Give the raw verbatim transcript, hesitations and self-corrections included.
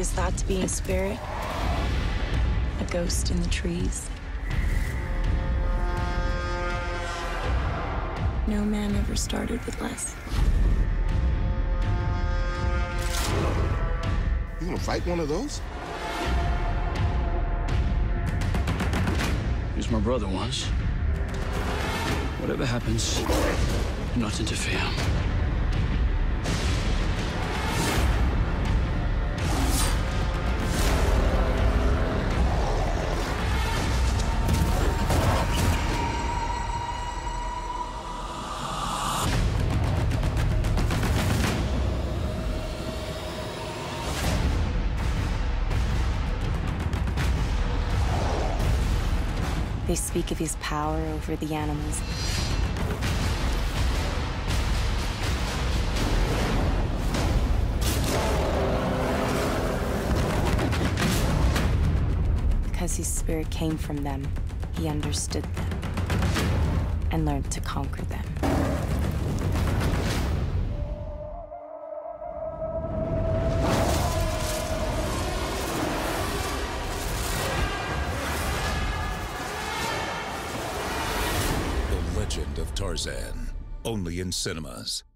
is thought to be a spirit, a ghost in the trees. No man ever started with less. You gonna fight one of those? He was my brother once. Whatever happens, do not interfere. They speak of his power over the animals. Because his spirit came from them, he understood them and learned to conquer them. The Legend of Tarzan, only in cinemas.